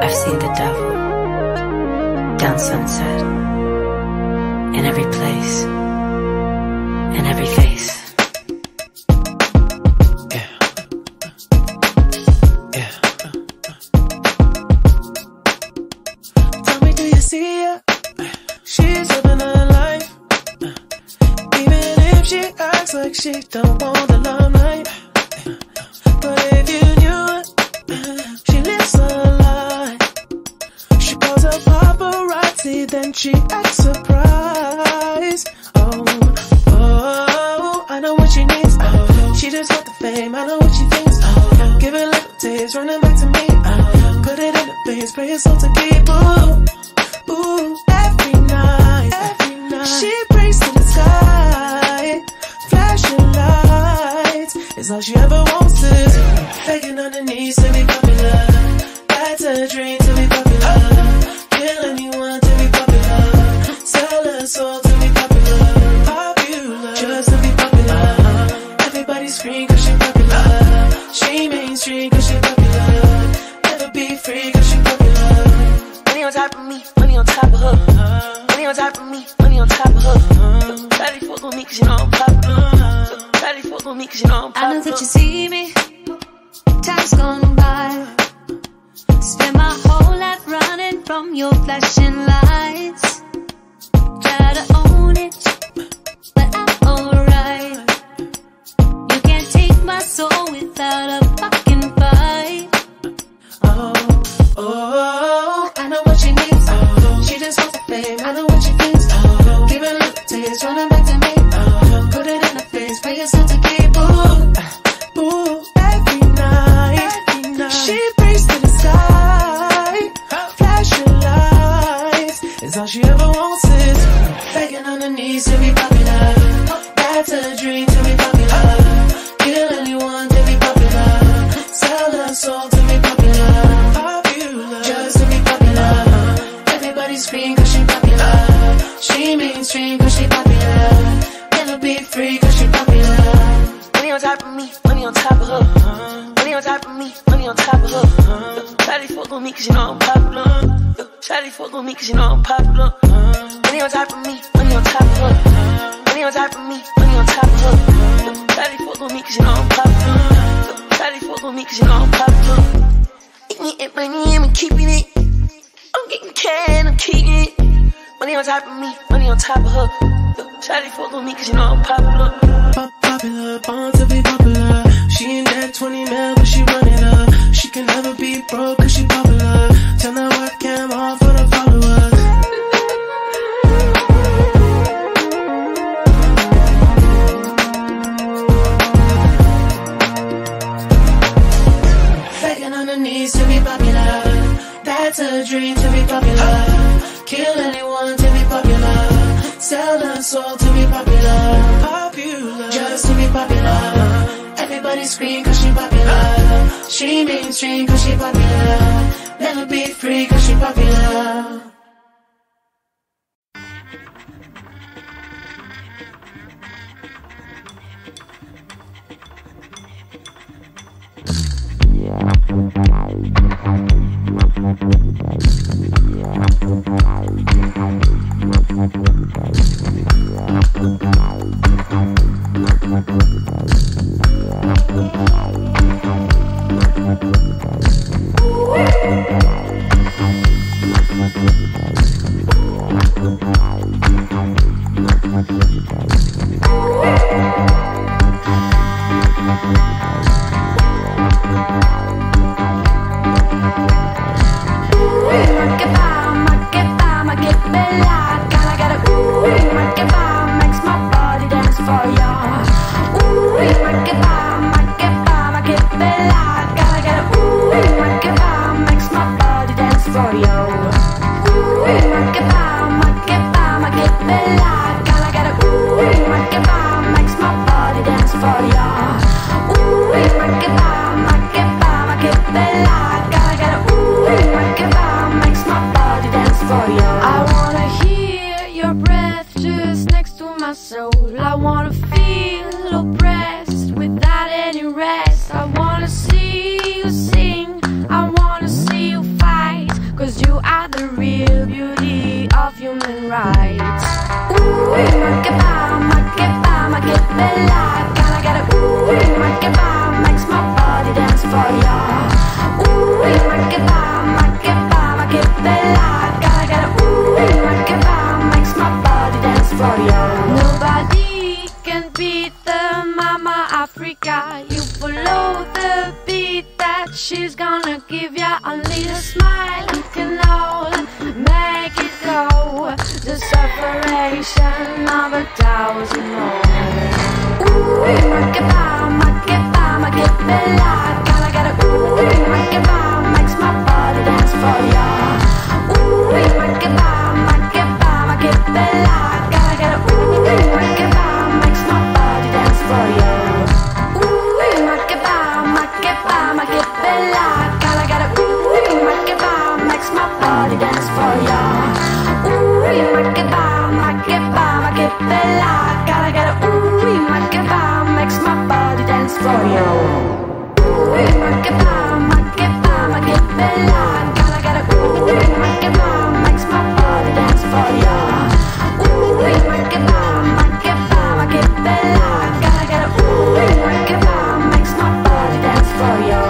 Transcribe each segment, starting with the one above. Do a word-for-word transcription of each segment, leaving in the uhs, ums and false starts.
I've seen the devil down Sunset, in every place, in every face. Yeah. Yeah. Tell me, do you see her? She's living her life. Even if she acts like she don't want the limelight. But if you knew it, she lives a lie. She calls her paparazzi, then she acts surprised. Oh, oh, I know what she needs. Oh, she just want the fame, I know what she thinks. Oh, give it a little taste, running back to me. Oh, put it in the face, pray it's all to keep. Ooh, ooh, every night, every night. She prays to the sky, flashing lights. It's all she ever wants is begging on her knees to be popular. That's a dream to be popular. Kill anyone to be popular. Sell her soul to be popular. Popular, just to be popular. Everybody scream cause she popular. She mainstream cause she popular. Never be free cause she popular. Money on top of me, money on top of her. Money on top of me, money on top of her. Daddy fuck with me cause you know I'm popular. Daddy fuck with me cause you know I'm popular. I know that you see me, time's gone by. Spend my whole life running from your flashing lights. Try to own it, but I'm alright. You can't take my soul without a fucking fight. Oh, oh, I know what she needs. Oh, she just wants the fame, I know what she thinks. Oh, give it a little taste, running back to me. Oh, put it in the face, pray yourself to keep. Ooh, ooh, every night, every night. She prays to the sky, flashing lights. It's all she ever wants is begging on her knees to be popular. That's a dream to be popular. Kill anyone to be popular. Sell her soul to be popular. Popular, just to be popular. Everybody scream cause she popular. She mainstream cause she popular. Never be free cause she popular. Money on top of me, money on top of her. Money on top of me, money on top of her. Shawty fuck with me cause you know I'm popular. Shawty fuck with me cause you know I'm popular. Money on top of me, money on top of her. Money on top of me, money on top of her. Shawty fuck with me cause you know I'm popular. Shawty fuck with me cause you know I'm popular. Getting money, I'm keeping it. I'm getting cash, I'm keeping it. Money on top of me, money on top of her. Shawty fuck with me cause you know I'm popular. Pop popular, born to be popular. She ain't that twenty mil, but she run it up. She can never be broke cause she popular. Turn that webcam off for the followers. Begging on her knees to be popular. That's a dream to be popular. Kill anyone to be popular. Sell her soul to be popular. Popular, just to be popular. Everybody scream cause she popular. She mainstream cause she popular. Never be free cause she popular. she's gonna give ya a little smile. You can all make it go. The separation of a thousand more. Ooh, make it bomb, make it bomb, make it bella. Gotta get a ooh, make it bomb, makes my body dance for ya. Ooh, make it bomb, make it bomb, make it bella. Gotta get a ooh, make it bomb, makes my body dance for ya. Ooh, make it bomb, make it bomb, make it bella. Gotta get a ooh, make it bomb, makes my body dance for ya. Ooh, make it bomb, make it bomb, make it bella. Gotta get a ooh, make it bomb, makes my body dance for ya. Ooh, make it bomb, make it bomb, make it bella. Gotta get a ooh, make it bomb, makes my body dance for ya. Ooh, make it bomb, make it bomb, make it bella. Gotta get a ooh, make it bomb, makes my body dance for ya.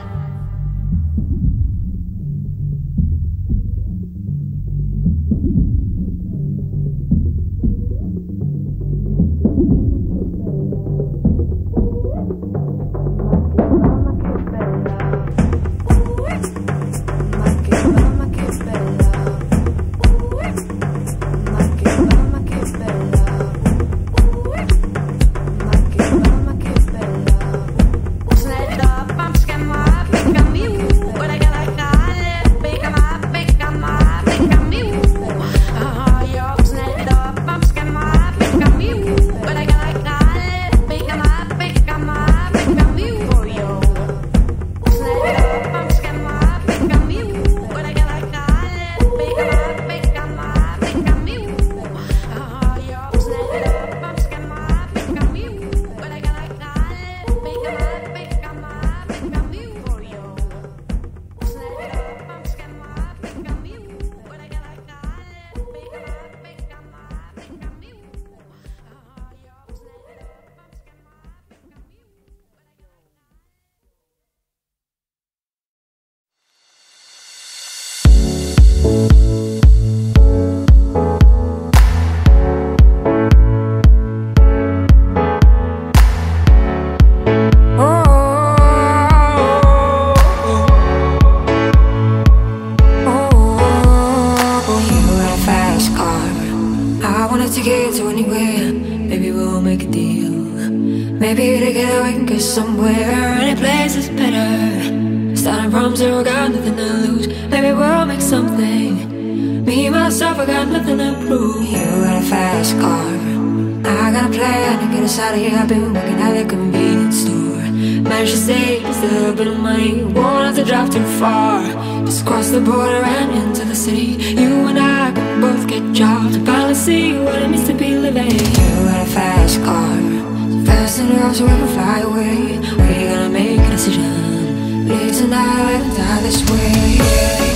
Out of here, I've been working at a convenience store. Managed to save just a little bit of money, won't have to drive too far. Just cross the border and into the city. You and I can both get jobs to finally see what it means to be living. You got a fast car, so fast enough so we can fly away. We're gonna make a decision, leave tonight and die this way.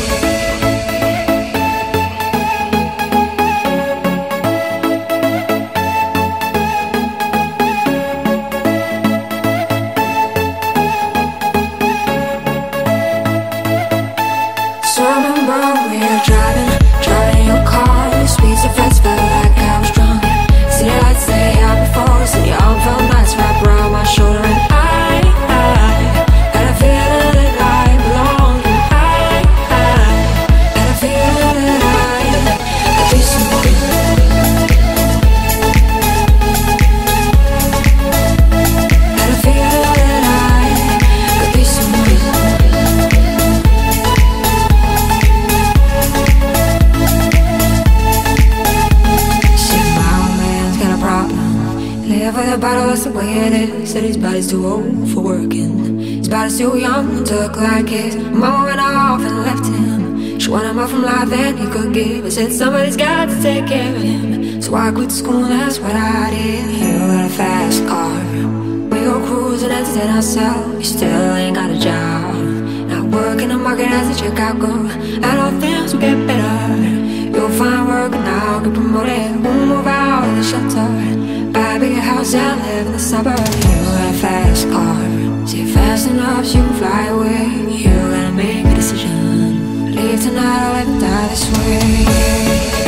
Said his body's too old for working, his body's too young to look like his. Mama went off and left him. She wanted more from life than he could give. I said somebody's got to take care of him, so I quit school and that's what I did. You got a fast car, we go cruising and entertain ourselves. You still ain't got a job, not working the market as a checkout girl. And all things will get better, you'll find work and I'll get promoted. We'll move out of the shelter, buy a bigger house and live in the suburbs. You got a fast car, say fast enough so you can fly away. You gotta make a decision, leave tonight or let me die this way.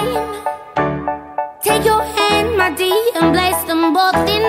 Take your hand, my dear, and place them both in